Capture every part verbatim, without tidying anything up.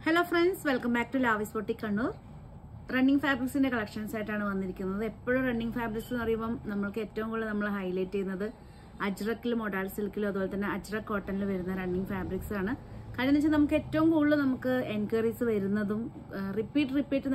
Hello friends, welcome back to Lavis Boutique Kannur. Running fabrics in the collections set and one the running fabrics we highlight Ajrakh Modal silk Ajrakh cotton running fabrics. We encourage repeat repeat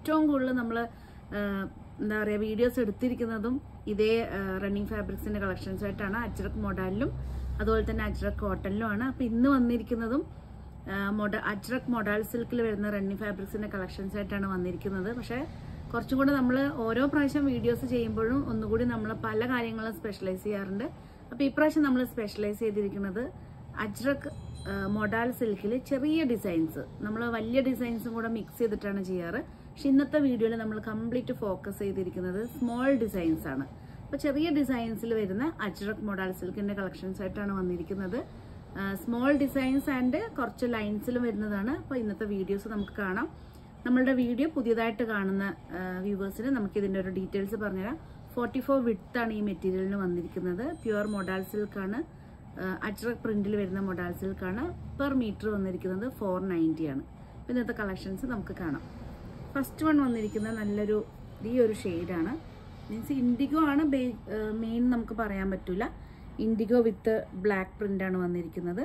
videos running fabrics in the collections set Ajrakh Modal Ajrakh cotton Uh, model, Ajrakh Modal silk running fabrics in the collections set and one. Korchukoda Namla, Oro Prasham videos, Chamberum, on the good Namla Pala Karinga specialize here and a Piprashan Namla specialize another Ajrakh uh, Modal silk, cherry designs. Namla Valia designs would mix the Tanajiara. Shinata video Namla complete focus another small designs. But cherry designs Ajrakh Modal silk in the collection set and one. Uh, small designs and കുറച്ച് ലൈൻസിൽ വരുന്നതാണ് അപ്പോൾ ഇന്നത്തെ videos നമുക്ക് കാണാം നമ്മളുടെ video പുതിയതായിട്ട് കാണുന്ന വ്യൂവേഴ്സിന് നമുക്ക് ഇതിന്റെ ഒരു ഡീറ്റെയിൽസ് പറഞ്ഞുതരാം forty-four width ആണ് ഈ മെറ്റീരിയലിന് വന്നിരിക്കുന്നത് പ്യുവർ മോഡൽ സിൽക്ക് ആണ് അജ്രക് പ്രിന്റിൽ വരുന്ന മോഡൽ സിൽക്ക് ആണ് പെർ മീറ്റർ വന്നിരിക്കുന്നത് four ninety ആണ് ഇന്നത്തെ കളക്ഷൻസ് നമുക്ക് കാണാം ഫസ്റ്റ് വൺ വന്നിരിക്കുന്നത് നല്ലൊരു ഈ ഒരു ഷെയ്ഡ് ആണ് മീൻസ് ഇൻഡിഗോ ആണ് മെയിൻ നമുക്ക് പറയാൻ പറ്റില്ല Indigo with the black print ആണ് വന്നിരിക്കുന്നത്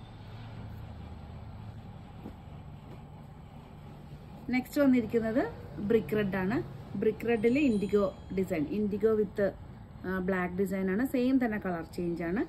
നെക്സ്റ്റ് വന്നിരിക്കുന്നത് brick red ആണ് brick red ലെ indigo design indigo with uh, black design ആണ് സെയിം തന്നെ കളർ ചേഞ്ച് ആണ്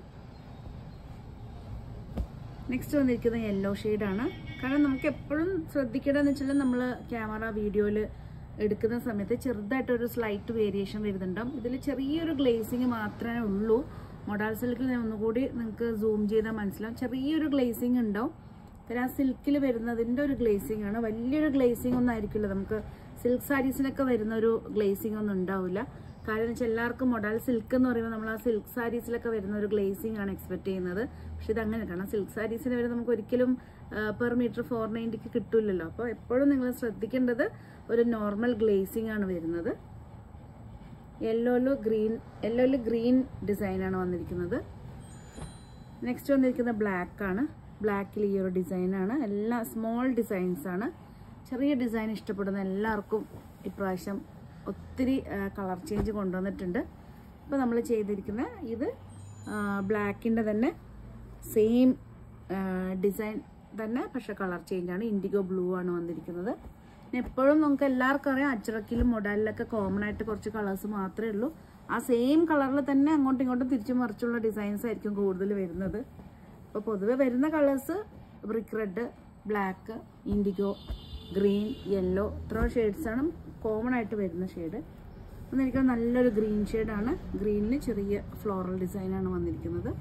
നെക്സ്റ്റ് വന്നിരിക്കുന്നത് yellow shade ആണ് കാരണം നമുക്ക് എപ്പോഴും ശ്രദ്ധിക്കേണ്ടതെന്ന് വെച്ചാൽ നമ്മൾ ക്യാമറ വീഡിയോയിൽ എടുക്കുന്ന സമയത്ത് ചെറുതായിട്ട് ഒരു സ്ലൈറ്റ് വേരിയേഷൻ വരുന്നുണ്ടാവും ഇതിൽ ചെറിയൊരു ഗ്ലേസിംഗ് മാത്രമേ ഉള്ളൂ Modal silk is a zoom മനസ്സിലാവും ചെറിയൊരു ഗ്ലേസിംഗ് ഉണ്ടാവും പിന്നെ ആ സിൽക്കിൽ വരുന്നതിന്റെ ഒരു ഗ്ലേസിംഗ് ആണ് വലിയൊരു ഗ്ലേസിംഗ് ഒന്നും ആയിരിക്കില്ല നമുക്ക് സിൽക്ക് സാരീസിനൊക്കെ വരുന്ന ഒരു ഗ്ലേസിംഗ് ഒന്നും ഉണ്ടാവില്ല കാരണം എല്ലാവർക്കും മോഡൽ സിൽക്ക് എന്ന് പറയുമ്പോൾ നമ്മൾ ആ സിൽക്ക് സാരീസിലൊക്കെ വരുന്ന ഒരു ഗ്ലേസിംഗ് ആണ് എക്സ്പെക്ട് ചെയ്യുന്നത് പക്ഷെ ഇത് അങ്ങനെ കാരണം സിൽക്ക് സാരീസിന് വരെ നമുക്ക് ഒരിക്കലും പെർ മീറ്റർ four ninety ക്ക് കിട്ടില്ലല്ലോ അപ്പോൾ എപ്പോഴും നിങ്ങൾ ശ്രദ്ധിക്കേണ്ടത് ഒരു നോർമൽ ഗ്ലേസിംഗ് ആണ് വരുന്നത് Yellow green, yellow green design ആണ് വന്നിരിക്കുന്നത് നെക്സ്റ്റ് വന്നിരിക്കുന്നത് ബ്ലാക്ക് ആണ് ബ്ലാക്കിൽ ഈ ഒരു ഡിസൈൻ ആണ് എല്ലാ സ്മോൾ ഡിസൈൻസ് ആണ് ചെറിയ ഡിസൈൻ ഇഷ്ടപ്പെടുന്ന എല്ലാവർക്കും ഇപ്രാവശ്യം ഒത്തിരി കളർ ചേഞ്ച് കൊണ്ടുവന്നിട്ടുണ്ട് അപ്പോൾ നമ്മൾ ചെയ്തിരിക്കുന്ന ഇത് ബ്ലാക്കിന്റെ തന്നെ സെയിം ഡിസൈൻ തന്നെ പക്ഷേ കളർ ചേഞ്ച് ആണ് ഇൻഡിഗോ ബ്ലൂ ആണ് വന്നിരിക്കുന്നത് എപ്പോഴും നമുക്ക് എല്ലാവർക്കും അറിയാം അജ്രക്കിലും മോഡലിലൊക്കെ കോമൺ ആയിട്ട് കുറച്ച് കളേഴ്സ് മാത്രമേ ഉള്ളൂ ആ സെയിം കളറിൽ തന്നെ അങ്ങോട്ടും ഇങ്ങോട്ടും തിരിച്ചു മറിച്ചുള്ള ഡിസൈൻസ് ആയിരിക്കും കൂടുതൽ വരുന്നത് അപ്പോൾ പൊതുവെ വരുന്ന colours brick red black indigo green yellow ഇത്ര ഷെയ്ഡ്സ് ആണ് കോമൺ ആയിട്ട് വരുന്ന ഷെയ്ഡ് വന്നിരിക്കുന്നത് നല്ലൊരു ഗ്രീൻ ഷെയ്ഡാണ് ഗ്രീനിൽ ചെറിയ ഫ്ലോറൽ ഡിസൈൻ ആണ് വന്നിരിക്കുന്നത്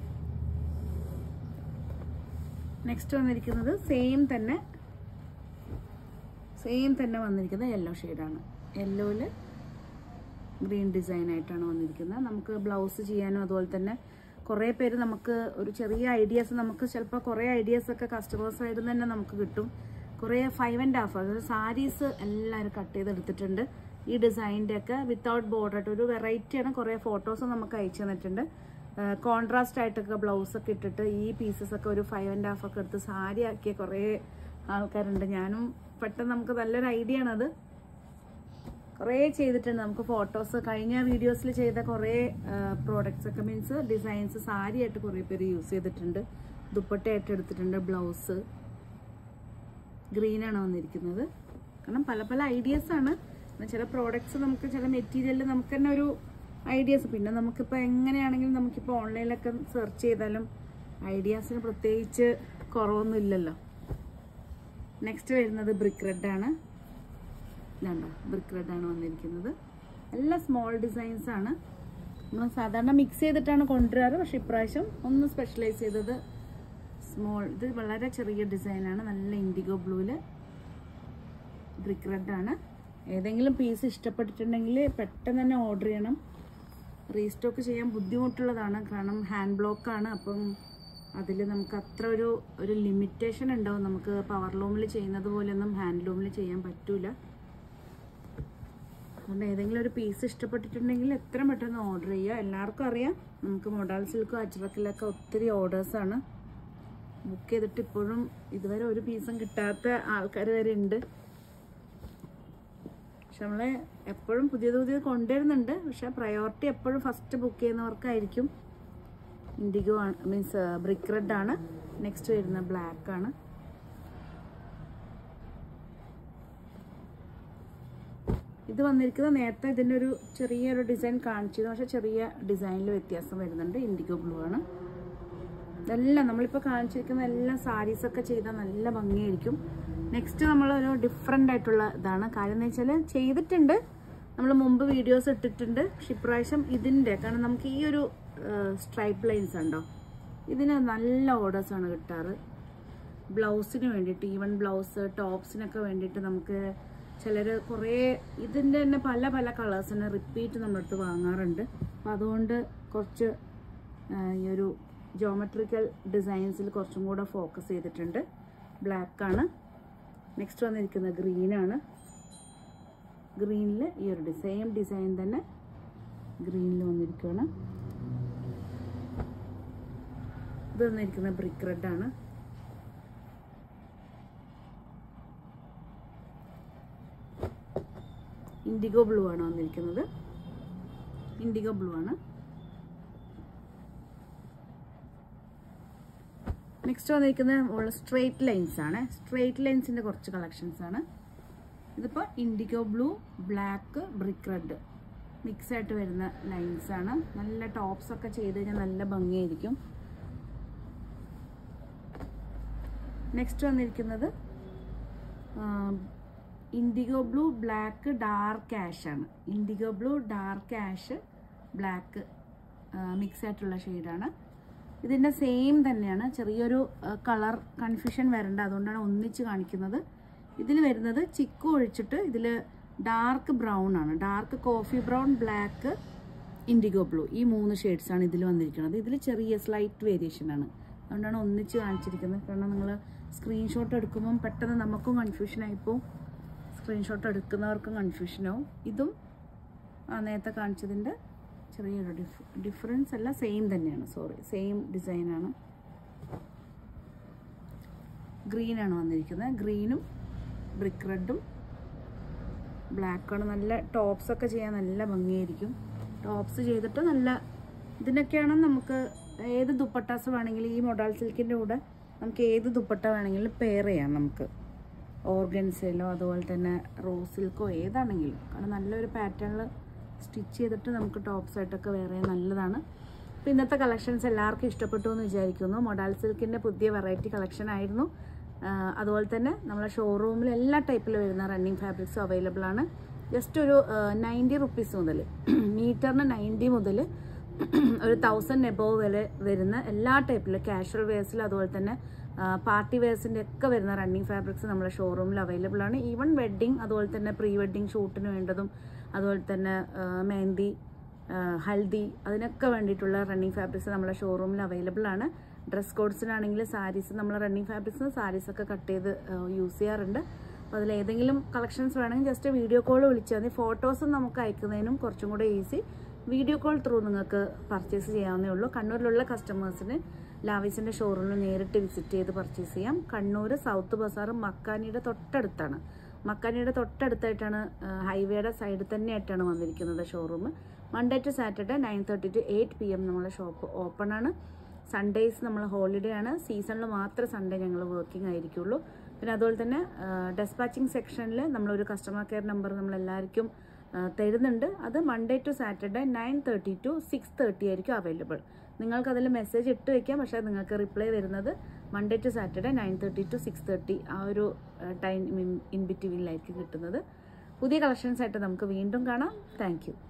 നെക്സ്റ്റ് വന്നിരിക്കുന്നത് സെയിം തന്നെ സെയിം തന്നെ വന്നിരിക്കുന്നത് യെല്ലോ ഷെയ്ഡാണ് യെല്ലോയിൽ ഗ്രീൻ ഡിസൈൻ ആയിട്ടാണ് വന്നിരിക്കുന്നത് നമുക്ക് ബ്ലൗസ് ചെയ്യാനും അതുപോലെ തന്നെ കുറേ പേര് നമുക്ക് ഒരു ചെറിയ ഐഡിയാസ് നമുക്ക് ചിലപ്പോൾ കുറേ ഐഡിയാസൊക്കെ കസ്റ്റമേഴ്സ് ആയിട്ട് തന്നെ നമുക്ക് കിട്ടും കുറേ ഫൈവ് ആൻഡ് ഹാഫ് അതായത് സാരീസ് എല്ലാവരും കട്ട് ചെയ്തെടുത്തിട്ടുണ്ട് ഈ ഡിസൈൻ്റെ ഒക്കെ വിത്തൗട്ട് ബോർഡർ ആയിട്ട് ഒരു വെറൈറ്റിയാണ് കുറേ ഫോട്ടോസ് നമുക്ക് അയച്ചു തന്നിട്ടുണ്ട് കോൺട്രാസ്റ്റ് ആയിട്ടൊക്കെ ബ്ലൗസൊക്കെ ഇട്ടിട്ട് ഈ പീസസ് ഒക്കെ ഒരു ഫൈവ് ആൻഡ് ഹാഫ് ഒക്കെ എടുത്ത് സാരി ആക്കിയ കുറേ ആൾക്കാരുണ്ട് ഞാനും പെട്ടെന്ന് നമുക്ക് നല്ലൊരു ഐഡിയ ആണത് കുറേ ചെയ്തിട്ടുണ്ട് നമുക്ക് ഫോട്ടോസ് കഴിഞ്ഞ വീഡിയോസിൽ ചെയ്ത കുറേ പ്രോഡക്ട്സ് ഒക്കെ മീൻസ് ഡിസൈൻസ് സാരി ആയിട്ട് കുറേ പേര് യൂസ് ചെയ്തിട്ടുണ്ട് ദുപ്പട്ടയായിട്ട് എടുത്തിട്ടുണ്ട് ബ്ലൗസ് ഗ്രീനാണ് വന്നിരിക്കുന്നത് കാരണം പല പല ഐഡിയാസ് ആണ് ചില പ്രോഡക്ട്സ് നമുക്ക് ചില മെറ്റീരിയലിൽ നമുക്ക് തന്നെ ഒരു ഐഡിയാസ് പിന്നെ നമുക്കിപ്പോൾ എങ്ങനെയാണെങ്കിലും നമുക്കിപ്പോൾ ഓൺലൈനിലൊക്കെ സെർച്ച് ചെയ്താലും ഐഡിയാസിന് പ്രത്യേകിച്ച് കുറവൊന്നും ഇല്ലല്ലോ നെക്സ്റ്റ് വരുന്നത് ബ്രിക്ക് റെഡ് ആണ് ഇതാണ്ടോ ബ്രിക്ക് റെഡ് ആണ് വന്നിരിക്കുന്നത് എല്ലാം സ്മോൾ ഡിസൈൻസ് ആണ് നമ്മൾ സാധാരണ മിക്സ് ചെയ്തിട്ടാണ് കൊണ്ടുവരാറ് പക്ഷെ ഇപ്രാവശ്യം ഒന്ന് സ്പെഷ്യലൈസ് ചെയ്തത് സ്മോൾ ഇത് വളരെ ചെറിയ ഡിസൈനാണ് നല്ല ഇൻഡിഗോ ബ്ലൂവിൽ ബ്രിക്ക് റെഡ് ആണ് ഏതെങ്കിലും പീസ് ഇഷ്ടപ്പെട്ടിട്ടുണ്ടെങ്കിൽ പെട്ടെന്ന് തന്നെ ഓർഡർ ചെയ്യണം റീസ്റ്റോക്ക് ചെയ്യാൻ ബുദ്ധിമുട്ടുള്ളതാണ് കാരണം ഹാൻഡ് ബ്ലോക്കാണ് അപ്പം അതിൽ നമുക്ക് അത്ര ഒരു ഒരു ലിമിറ്റേഷൻ ഉണ്ടാവും നമുക്ക് പവർ ലൂമിൽ ചെയ്യുന്നത് പോലെയൊന്നും ഹാൻഡ് ലൂമിൽ ചെയ്യാൻ പറ്റൂല അതുകൊണ്ട് ഏതെങ്കിലും ഒരു പീസ് ഇഷ്ടപ്പെട്ടിട്ടുണ്ടെങ്കിൽ എത്ര പെട്ടെന്ന് ഓർഡർ ചെയ്യുക എല്ലാവർക്കും അറിയാം നമുക്ക് മോഡൽ സിൽക്കും അജ്രക്കിലൊക്കെ ഒത്തിരി ഓർഡേഴ്സാണ് ബുക്ക് ചെയ്തിട്ട് ഇപ്പോഴും ഇതുവരെ ഒരു പീസും കിട്ടാത്ത ആൾക്കാർ വരെ ഉണ്ട്. പക്ഷെ നമ്മൾ എപ്പോഴും പുതിയത് പുതിയത് കൊണ്ടുവരുന്നുണ്ട്. പക്ഷെ പ്രയോറിറ്റി എപ്പോഴും ഫസ്റ്റ് ബുക്ക് ചെയ്യുന്നവർക്കായിരിക്കും. ഇൻഡിഗോ ആണ്, മീൻസ് ബ്രിക്ക് റെഡ് ആണ്. നെക്സ്റ്റ് വരുന്ന ബ്ലാക്ക് ആണ്. ഇത് വന്നിരിക്കുന്നത് നേരത്തെ ഇതിൻ്റെ ഒരു ചെറിയൊരു ഡിസൈൻ കാണിച്ചിരുന്നു. പക്ഷെ ചെറിയ ഡിസൈനിൽ വ്യത്യാസം വരുന്നുണ്ട്. ഇൻഡിഗോ ബ്ലൂ ആണ്. ഇതെല്ലാം നമ്മളിപ്പോൾ കാണിച്ചിരിക്കുന്ന എല്ലാ സാരീസൊക്കെ ചെയ്താൽ നല്ല ഭംഗിയായിരിക്കും. നെക്സ്റ്റ് നമ്മളൊരു ഡിഫറെൻ്റ് ആയിട്ടുള്ള ഇതാണ്. കാര്യം എന്ന് വെച്ചാൽ ചെയ്തിട്ടുണ്ട്, നമ്മൾ മുമ്പ് വീഡിയോസ് ഇട്ടിട്ടുണ്ട്. പക്ഷെ ഇപ്രാവശ്യം ഇതിൻ്റെ, കാരണം നമുക്ക് ഈ ഒരു സ്ട്രൈപ്പ് ലൈൻസ് ഉണ്ടോ, ഇതിന് നല്ല ഓർഡേഴ്സാണ് കിട്ടാറ്. ബ്ലൗസിന് വേണ്ടിയിട്ട്, ഈവൻ ബ്ലൗസ് ടോപ്സിനൊക്കെ വേണ്ടിയിട്ട് നമുക്ക് ചിലർ കുറേ ഇതിൻ്റെ തന്നെ പല പല കളേഴ്സിന് റിപ്പീറ്റ് നമ്മളടുത്ത് വാങ്ങാറുണ്ട്. അപ്പോൾ അതുകൊണ്ട് കുറച്ച് ഈ ഒരു ജോമെട്രിക്കൽ ഡിസൈൻസിൽ കുറച്ചും കൂടെ ഫോക്കസ് ചെയ്തിട്ടുണ്ട്. ബ്ലാക്കാണ്. നെക്സ്റ്റ് വന്നിരിക്കുന്നത് ഗ്രീനാണ്. ഗ്രീനിൽ ഈ ഒരു സെയിം ഡിസൈൻ തന്നെ ഗ്രീനിൽ വന്നിരിക്കുകയാണ്. ഇത് വന്നിരിക്കുന്നത് ബ്രിക്ക് റെഡാണ്. ഇൻഡിഗോ ബ്ലൂ ആണ് വന്നിരിക്കുന്നത്. ഇൻഡിഗോ ബ്ലൂ ആണ്. നെക്സ്റ്റ് വന്നിരിക്കുന്നത് സ്ട്രെയിറ്റ് ലൈൻസ് ആണ്. സ്ട്രെയിറ്റ് ലൈൻസിൻ്റെ കുറച്ച് കളക്ഷൻസ് ആണ്. ഇതിപ്പോൾ indigo blue, black, brick red mix ആയിട്ട് വരുന്ന ലൈൻസ് ആണ്. നല്ല ടോപ്സ് ഒക്കെ ചെയ്ത് കഴിഞ്ഞാൽ നല്ല ഭംഗിയായിരിക്കും. നെക്സ്റ്റ് വന്നിരിക്കുന്നത് indigo blue, black, dark ash ആണ്. Indigo blue, dark ash, black mix ആയിട്ടുള്ള ഷെയ്ഡാണ്. ഇതിൻ്റെ സെയിം തന്നെയാണ്. ചെറിയൊരു കളർ കൺഫ്യൂഷൻ വരണ്ട, അതുകൊണ്ടാണ് ഒന്നിച്ച് കാണിക്കുന്നത്. ഇതിൽ വരുന്നത് ചിക്കു ഒഴിച്ചിട്ട് ഇതിൽ ഡാർക്ക് ബ്രൗൺ ആണ്. Dark coffee brown, black, indigo blue, ഈ മൂന്ന് ഷെയ്ഡ്സാണ് ഇതിൽ വന്നിരിക്കുന്നത്. ഇതിൽ ചെറിയ സ്ലൈറ്റ് വേരിയേഷൻ ആണ്, അതുകൊണ്ടാണ് ഒന്നിച്ച് കാണിച്ചിരിക്കുന്നത്. കാരണം നിങ്ങൾ സ്ക്രീൻഷോട്ട് എടുക്കുമ്പം പെട്ടെന്ന് നമുക്കും കൺഫ്യൂഷനായിപ്പോൾ, സ്ക്രീൻഷോട്ട് എടുക്കുന്നവർക്കും കൺഫ്യൂഷനാവും. ഇതും ആ നേരത്തെ കാണിച്ചതിൻ്റെ ചെറിയൊരു ഡിഫ് ഡിഫറൻസ് അല്ല, സെയിം തന്നെയാണ്. സോറി, സെയിം ഡിസൈനാണ്. ഗ്രീനാണ് വന്നിരിക്കുന്നത്. ഗ്രീനും ബ്രിക്ക് റെഡും ബ്ലാക്കാണ്. നല്ല ടോപ്സൊക്കെ ചെയ്യാൻ നല്ല ഭംഗിയായിരിക്കും. ടോപ്സ് ചെയ്തിട്ട് നല്ല ഇതിനൊക്കെയാണ് നമുക്ക് ഏത് ദുപ്പട്ടാസ് വേണമെങ്കിലും ഈ മൊഡാൽ സിൽക്കിൻ്റെ കൂടെ നമുക്ക് ഏത് ദുപ്പട്ട വേണമെങ്കിലും പെയർ ചെയ്യാം. നമുക്ക് ഓർഗൻസയിലോ അതുപോലെ തന്നെ റോസ് സിൽക്കോ ഏതാണെങ്കിലും, കാരണം നല്ലൊരു പാറ്റേണിൽ സ്റ്റിച്ച് ചെയ്തിട്ട് നമുക്ക് ടോപ്സ് ആയിട്ടൊക്കെ വേറെ നല്ലതാണ്. അപ്പോൾ ഇന്നത്തെ കളക്ഷൻസ് എല്ലാവർക്കും ഇഷ്ടപ്പെട്ടു എന്ന് വിചാരിക്കുന്നു. മൊഡാൽ സിൽക്കിൻ്റെ പുതിയ വെറൈറ്റി കളക്ഷൻ ആയിരുന്നു. അതുപോലെ തന്നെ നമ്മളെ ഷോറൂമിൽ എല്ലാ ടൈപ്പിൽ വരുന്ന റണ്ണിങ് ഫാബ്രിക്സും അവൈലബിൾ ആണ്. ജസ്റ്റ് ഒരു നയൻറ്റി റുപ്പീസ് മുതൽ, മീറ്ററിന് നയൻറ്റി മുതൽ ഒരു തൗസൻഡ് എബോവ് വരെ വരുന്ന എല്ലാ ടൈപ്പിൽ കാഷ്വൽ വെയർസിൽ അതുപോലെ തന്നെ പാർട്ടി വെയർസിൻ്റെ ഒക്കെ വരുന്ന റണ്ണിങ് ഫാബ്രിക്സ് നമ്മളെ ഷോറൂമിൽ അവൈലബിൾ ആണ്. ഈവൻ വെഡ്ഡിങ് അതുപോലെ തന്നെ പ്രീ വെഡ്ഡിങ് ഷൂട്ടിന് വേണ്ടതും അതുപോലെ തന്നെ മെഹന്തി, ഹൽദി, അതിനൊക്കെ വേണ്ടിയിട്ടുള്ള റണ്ണിങ് ഫാബ്രിക്സ് നമ്മളെ ഷോറൂമിൽ അവൈലബിൾ ആണ്. ഡ്രസ് കോഡ്സിനാണെങ്കിൽ സാരീസ് നമ്മൾ റണ്ണിങ് ഫാബ്രിക്സ് സാരീസൊക്കെ കട്ട് ചെയ്ത് യൂസ് ചെയ്യാറുണ്ട്. അപ്പോൾ അതിൽ ഏതെങ്കിലും കളക്ഷൻസ് വേണമെങ്കിൽ ജസ്റ്റ് വീഡിയോ കോൾ വിളിച്ചാൽ മതി. ഫോട്ടോസും നമുക്ക് അയക്കുന്നതിനും കുറച്ചും കൂടെ ഈസി. വീഡിയോ കോൾ ത്രൂ നിങ്ങൾക്ക് പർച്ചേസ് ചെയ്യാവുന്നേ ഉള്ളൂ. കണ്ണൂരിലുള്ള കസ്റ്റമേഴ്സിന് ലാവിസിൻ്റെ ഷോറൂമിൽ നേരിട്ട് വിസിറ്റ് ചെയ്ത് പർച്ചേസ് ചെയ്യാം. കണ്ണൂർ സൗത്ത് ബസാർ മക്കാനിയുടെ തൊട്ടടുത്താണ്. മക്കാനിയുടെ തൊട്ടടുത്തായിട്ടാണ്, ഹൈവേയുടെ സൈഡിൽ തന്നെയായിട്ടാണ് വന്നിരിക്കുന്നത് showroom. Monday to Saturday nine thirty to eight P M നമ്മളെ ഷോപ്പ് ഓപ്പൺ ആണ്. സൺഡേയ്സ് നമ്മൾ ഹോളിഡേ ആണ്. സീസണിൽ മാത്രമേ സൺഡേ ഞങ്ങൾ വർക്കിംഗ് ആയിരിക്കുള്ളൂ. പിന്നെ അതുപോലെ തന്നെ ഡെസ്പാച്ചിങ് സെക്ഷനിൽ നമ്മളൊരു കസ്റ്റമർ കെയർ നമ്പർ നമ്മളെല്ലാവർക്കും തരുന്നുണ്ട്. അത് Monday to Saturday nine thirty to six thirty ആയിരിക്കും അവൈലബിൾ. നിങ്ങൾക്കതിൽ മെസ്സേജ് ഇട്ട് വയ്ക്കാം, പക്ഷേ നിങ്ങൾക്ക് റിപ്ലൈ വരുന്നത് Monday to Saturday nine thirty to six thirty ആ ഒരു ടൈം ഇൻ ബിറ്റ്വീനിലായിരിക്കും കിട്ടുന്നത്. പുതിയ കളക്ഷൻസ് ആയിട്ട് നമുക്ക് വീണ്ടും കാണാം. Thank U.